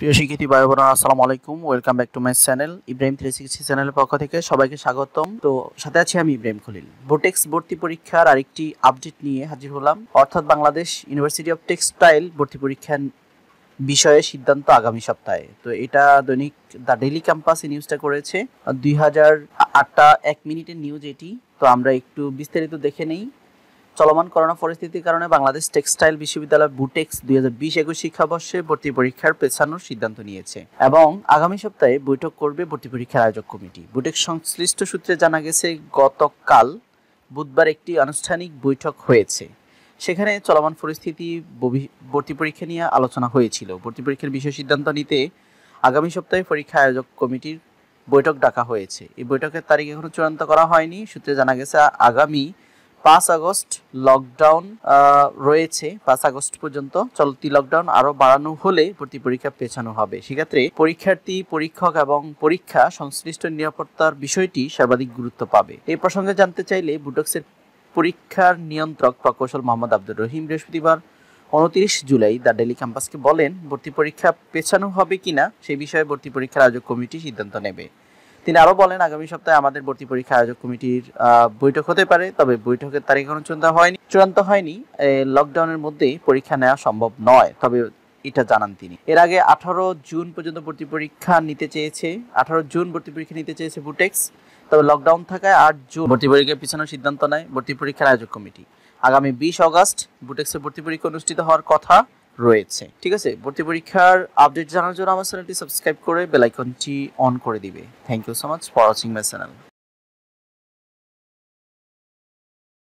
প্রিয় শিক্ষার্থী ভাই বোনেরা আসসালামু আলাইকুম, welcome back to my channel Ibrahim 360 চ্যানেলের পক্ষ থেকে সবাইকে স্বাগতম। তো সাথে আছি আমি ইব্রাহিম খলিল। বোটেক্স ভর্তি পরীক্ষার আরেকটি আপডেট নিয়ে হাজির হলাম, অর্থাৎ বাংলাদেশ ইউনিভার্সিটি অফ টেক্সটাইল ভর্তি পরীক্ষা বিষয়ে সিদ্ধান্ত আগামী সপ্তাহে। তো এটা দৈনিক দ্য ডেইলি ক্যাম্পাস নিউজটা করেছে 2008:01 নিউজ এটি। তো আমরা একটু বিস্তারিত দেখে নেই। চলমান করোনা পরিস্থিতির কারণে বাংলাদেশ টেক্সটাইল বিশ্ববিদ্যালয় বুটেক্স 2020-21 শিক্ষাবর্ষে ভর্তি পরীক্ষার পেছানোর সিদ্ধান্ত নিয়েছে এবং আগামী সপ্তাহে বৈঠক করবে ভর্তি পরীক্ষার আয়োজক কমিটি। বুটেক্স সংশ্লিষ্ট সূত্রে জানা গেছে, গতকাল বুধবার একটি আনুষ্ঠানিক বৈঠক হয়েছে। সেখানে চলমান পরিস্থিতি, ভর্তি পরীক্ষা নিয়ে আলোচনা হয়েছিল। ভর্তি পরীক্ষার বিষয় সিদ্ধান্ত নিতে আগামী সপ্তাহে পরীক্ষা আয়োজক কমিটির বৈঠক ডাকা হয়েছে। এই বৈঠকের তারিখ এখনো চূড়ান্ত করা হয়নি। সূত্রে জানা গেছে, আগামী 5 আগস্ট লকডাউন রয়েছে। 5 আগস্ট পর্যন্ত চলতি লকডাউন আরো বাড়ানো হলে ভর্তি পরীক্ষা পেছানো হবে। সেক্ষেত্রে পরীক্ষার্থী, পরীক্ষক এবং পরীক্ষা সংশ্লিষ্ট নিরাপত্তার বিষয়টি সর্বাধিক গুরুত্ব পাবে। এই প্রসঙ্গে জানতে চাইলে বুটেক্সের পরীক্ষার নিয়ন্ত্রক প্রকৌশল মোহাম্মদ আব্দুর রহিম বৃহস্পতিবার 29 জুলাই দ্য ডেইলি ক্যাম্পাসকে বলেন, ভর্তি পরীক্ষা পেছানো হবে কিনা সেই বিষয়ে ভর্তি পরীক্ষার আয়োজক কমিটি সিদ্ধান্ত নেবে। তিনি আরো বলেন, আগামী সপ্তাহে আমাদের ভর্তি পরীক্ষা আয়োজক কমিটির বৈঠক হতে পারে, তবে বৈঠকের তারিখ এখনো চূড়ান্ত হয়নি। লকডাউনের মধ্যে পরীক্ষা নেওয়া সম্ভব নয়, তবে এটা জানান তিনি। এর আগে 18 জুন পর্যন্ত ভর্তি পরীক্ষা নিতে চেয়েছে বুটেক্স, তবে লকডাউন থাকায় 8 জুন ভর্তি পরীক্ষা পিছানোর সিদ্ধান্ত নেয় ভর্তি পরীক্ষার আয়োজক কমিটি। আগামী 20 আগস্ট বুটেক্সের ভর্তি পরীক্ষা অনুষ্ঠিত হওয়ার কথা রয়েছে। ঠিক আছে, ভর্তি পরীক্ষার আপডেট জানার জন্য আমার চ্যানেলটি সাবস্ক্রাইব করে বেল আইকনটি অন করে দিবে। Thank you so much for watching my channel.